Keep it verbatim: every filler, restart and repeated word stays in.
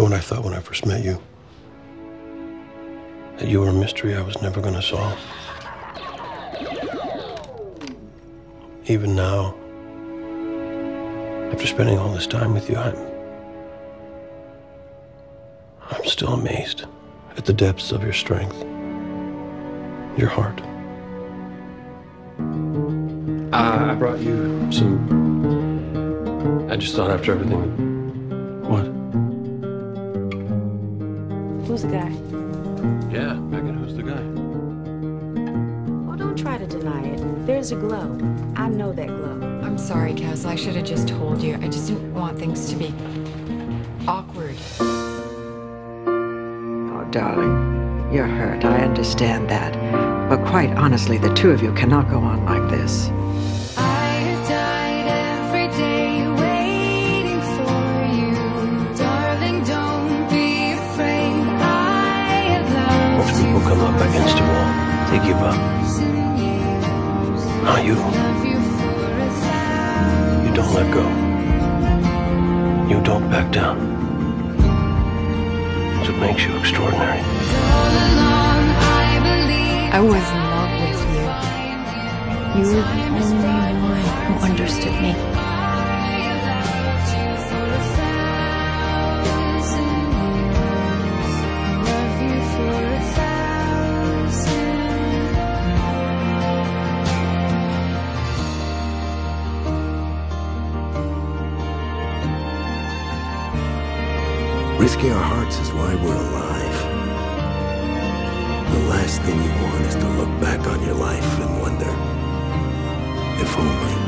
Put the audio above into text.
know what I thought when I first met you? That you were a mystery I was never going to solve. Even now, after spending all this time with you, I'm... I'm still amazed at the depths of your strength, your heart. Uh, I brought you some... I just thought after everything... What? Who's the guy? Yeah, Megan, who's the guy? Oh, don't try to deny it. There's a glow. I know that glow. I'm sorry, Cass. I should have just told you. I just didn't want things to be awkward. Oh, darling, you're hurt. I understand that. But quite honestly, the two of you cannot go on like this. I died every day waiting for you. Darling, don't be afraid. I have loved Most people come up against a wall. They give up. Not you. You don't let go. You don't back down. That's what makes you extraordinary. I was in love with you. You were the only one who understood me. Risking our hearts is why we're alive. The last thing you want is to look back on your life and wonder, if only.